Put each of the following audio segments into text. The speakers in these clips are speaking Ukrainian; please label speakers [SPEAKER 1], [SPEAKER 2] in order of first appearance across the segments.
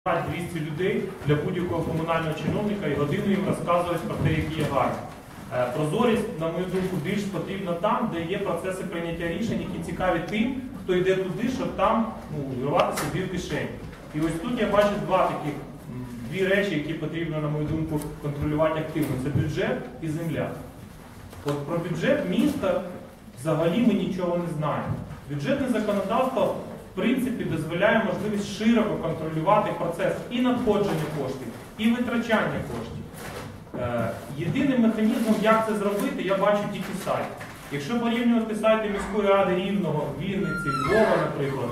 [SPEAKER 1] 200 людей для будь-якого комунального чиновника і годину їм розказувати про те, які є гарні. Прозорість, на мою думку, більш потрібна там, де є процеси прийняття рішень, які цікаві тим, хто йде туди, щоб там вирвати собі в кишені. І ось тут я бачу дві речі, які потрібно, на мою думку, контролювати активно. Це бюджет і земля. От про бюджет міста взагалі ми нічого не знаємо. Бюджетне законодавство в принципі дозволяє можливість широко контролювати процес і надходження коштів, і витрачання коштів. Єдиним механізмом, як це зробити, я бачу тільки сайт. Якщо порівнювати сайти міської ради Рівного, Вінниці, Львова, наприклад,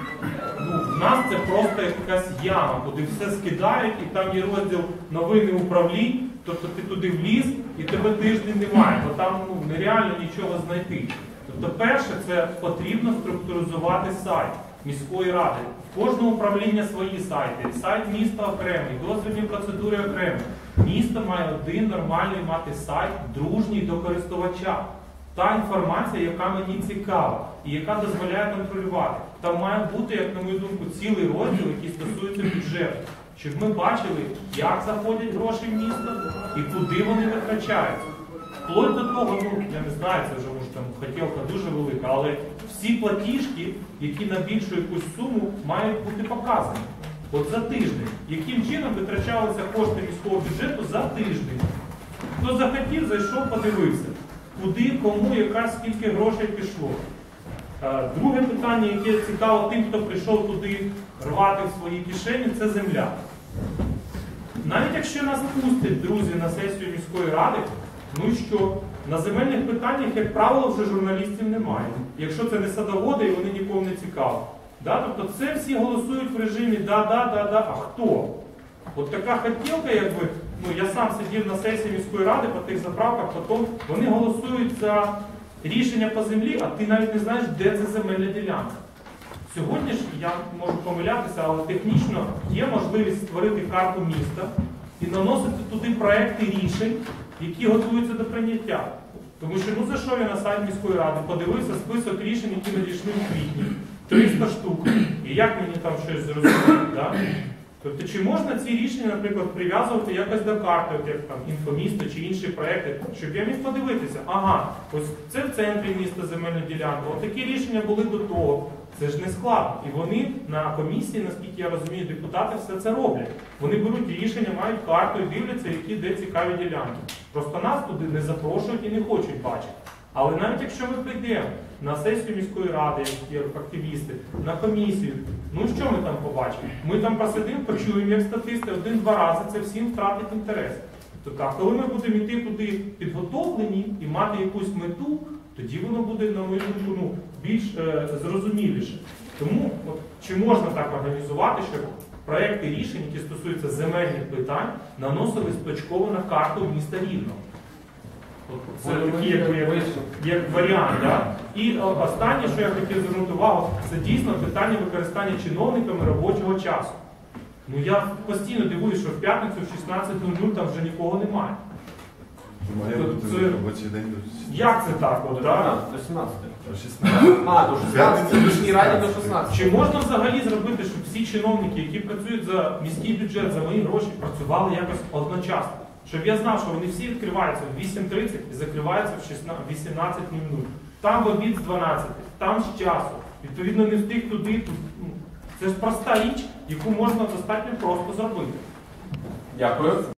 [SPEAKER 1] в нас це просто якась яма, куди все скидають, і там є розділ новини управлінь, тобто ти туди вліз, і тебе тиждень немає, бо там нереально нічого знайти. Тобто перше, це потрібно структуризувати сайт міської ради. В кожного управління свої сайти, сайт міста окремий, дозвільні процедури окремі. Місто має один нормальний мати сайт, дружній до користувача. Та інформація, яка мені цікава і яка дозволяє контролювати. Там має бути, як на мою думку, цілий розділ, який стосується бюджету. Щоб ми бачили, як заходять гроші в місто і куди вони витрачаються. Вплоть до того, я не знаю, це вже може там хотілка дуже велика, але всі платіжки, які на більшу якусь суму, мають бути показані. От за тиждень. Яким чином витрачалися кошти міського бюджету за тиждень? Хто захотів, зайшов, подивився. Куди, кому, яка, скільки грошей пішло. Друге питання, яке цікаво тим, хто прийшов туди рвати в свої кишені, це земля. Навіть якщо нас пустять, друзі, на сесію міської ради, ну і що? На земельних питаннях, як правило, вже журналістів немає. Якщо це не садоводи, і вони нікому не цікаві. Тобто це всі голосують в режимі да, а хто? От така хотілка, якби, я сам сидів на сесії міської ради по тих заправках, потім вони голосують за рішення по землі, а ти навіть не знаєш, де це земельна ділянка. Сьогодні ж, я можу помилятися, але технічно є можливість створити карту міста і наносити туди проекти рішень, які готуються до прийняття. Тому що, зайшов я на сайт міської ради, подивився список рішень, які надійшли в квітні. 300 штук. І як мені там щось зрозуміти, да? Тобто, чи можна ці рішення, наприклад, прив'язувати якось до карти, як там інфомісто чи інші проекти, щоб я міг подивитися, ага, ось це в центрі міста земельна ділянка, от такі рішення були до того. Це ж не складно. І вони на комісії, наскільки я розумію, депутати все це роблять. Вони беруть рішення, мають карту і дивляться, які де цікаві ділянки. Просто нас туди не запрошують і не хочуть бачити. Але навіть якщо ми прийдемо на сесію міської ради, як активісти, на комісію, що ми там побачимо? Ми там посидимо, почуємо як статисти, 1-2 рази, це всім втратить інтерес. Тобто, коли ми будемо йти туди підготовлені і мати якусь мету, тоді воно буде, на мою думку, більш зрозуміліше. Тому, чи можна так організувати, щоб проекти рішень, які стосуються земельних питань, наносились точково на карту міста Рівного? Це такий, як варіант. Да? І останнє, що я хотів звернути увагу, це дійсно питання використання чиновниками робочого часу. Я постійно дивуюсь, що в п'ятницю в 16:00 там вже нікого немає.
[SPEAKER 2] Має бути робочий день до 16.
[SPEAKER 1] Як це так?
[SPEAKER 3] До 17. До 16. В міській раді до 16.
[SPEAKER 1] Чи можна взагалі зробити, щоб всі чиновники, які працюють за міський бюджет, за мої гроші, працювали якось одночасно? Щоб я знав, що вони всі відкриваються в 8:30 і закриваються в 18:00. Там в обід з 12, там з часу. Відповідно, не встиг туди. Це ж проста річ, яку можна достатньо просто зробити.
[SPEAKER 3] Дякую.